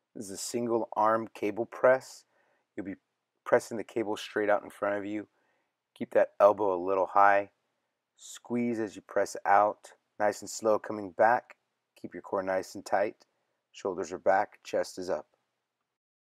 This is a single arm cable press. You'll be pressing the cable straight out in front of you. Keep that elbow a little high. Squeeze as you press out. Nice and slow coming back. Keep your core nice and tight. Shoulders are back, chest is up.